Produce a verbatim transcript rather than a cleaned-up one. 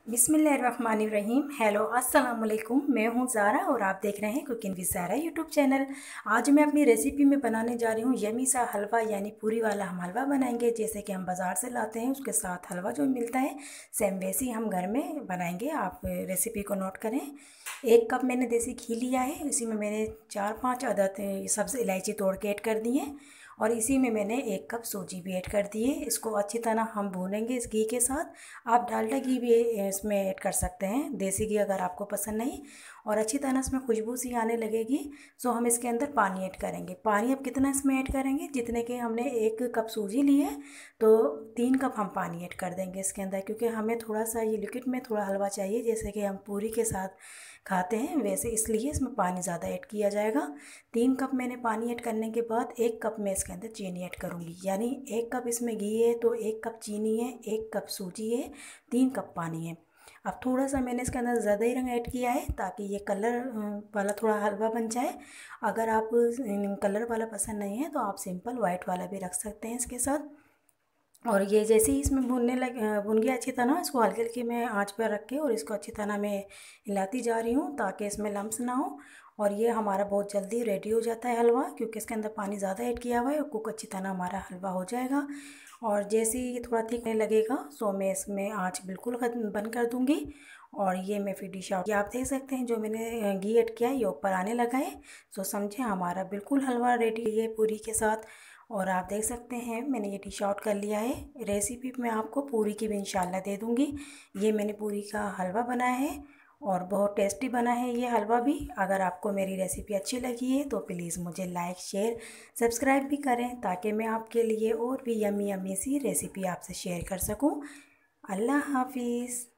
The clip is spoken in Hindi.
बिस्मिल्लाहिर्रहमानिर्रहीम। हेलो अस्सलाम वालेकुम। मैं हूं ज़ारा और आप देख रहे हैं cooking with Zara YouTube channel. आज मैं अपनी रेसिपी में बनाने जा रही हूं यमी सा हलवा, यानी पूरी वाला हम हलवा बनाएंगे। जैसे कि हम बाज़ार से लाते हैं उसके साथ हलवा जो मिलता है, सेम वैसे ही हम घर में बनाएंगे। आप रेसिपी को नोट करें। एक कप मैंने देसी घी लिया है, इसी में मैंने चार पाँच अदद सब्ज़ इलायची तोड़ के ऐड कर दी है और इसी में मैंने एक कप सूजी भी ऐड कर दी है। इसको अच्छी तरह हम भूनेंगे इस घी के साथ। आप डालडा घी भी इसमें ऐड कर सकते हैं, देसी घी अगर आपको पसंद नहीं। और अच्छी तरह इसमें खुशबू सी आने लगेगी सो हम इसके अंदर पानी ऐड करेंगे। पानी अब कितना इसमें ऐड करेंगे, जितने के हमने एक कप सूजी ली है तो तीन कप हम पानी ऐड कर देंगे इसके अंदर, क्योंकि हमें थोड़ा सा ये लिक्विड में थोड़ा हलवा चाहिए, जैसे कि हम पूरी के साथ खाते हैं वैसे, इसलिए इसमें पानी ज़्यादा ऐड किया जाएगा। तीन कप मैंने पानी ऐड करने के बाद एक कप मैं इसके अंदर चीनी ऐड करूँगी, यानी एक कप इसमें घी है तो एक कप चीनी है, एक कप सूजी है, तीन कप पानी है। अब थोड़ा सा मैंने इसके अंदर ज़्यादा ही रंग ऐड किया है ताकि ये कलर वाला थोड़ा हलवा बन जाए। अगर आप कलर वाला पसंद नहीं है तो आप सिंपल वाइट वाला भी रख सकते हैं इसके साथ। और ये जैसे ही इसमें भूनने लग भुन गया अच्छी तरह, इसको हल्की हल्की मैं आंच पर रख के और इसको अच्छी तरह मैं हिलाती जा रही हूँ ताकि इसमें लम्स ना हो। और ये हमारा बहुत जल्दी रेडी हो जाता है हलवा, क्योंकि इसके अंदर पानी ज़्यादा ऐड किया हुआ है और कुक अच्छी तरह हमारा हलवा हो जाएगा। और जैसे ही ये थोड़ा थिकने लगेगा सो मैं इसमें आँच बिल्कुल बंद कर दूँगी और ये मैं फिर डिश आउट। ये आप देख सकते हैं जो मैंने घी ऐड किया ये ऊपर आने लगा है, सो समझे हमारा बिल्कुल हलवा रेडी है पूरी के साथ। और आप देख सकते हैं मैंने ये डिश आउट कर लिया है। रेसिपी मैं आपको पूरी की भी इंशाल्लाह दे दूँगी। ये मैंने पूरी का हलवा बनाया है और बहुत टेस्टी बना है ये हलवा भी। अगर आपको मेरी रेसिपी अच्छी लगी है तो प्लीज़ मुझे लाइक शेयर सब्सक्राइब भी करें, ताकि मैं आपके लिए और भी यमी यमी सी रेसिपी आपसे शेयर कर सकूं। अल्लाह हाफिज़।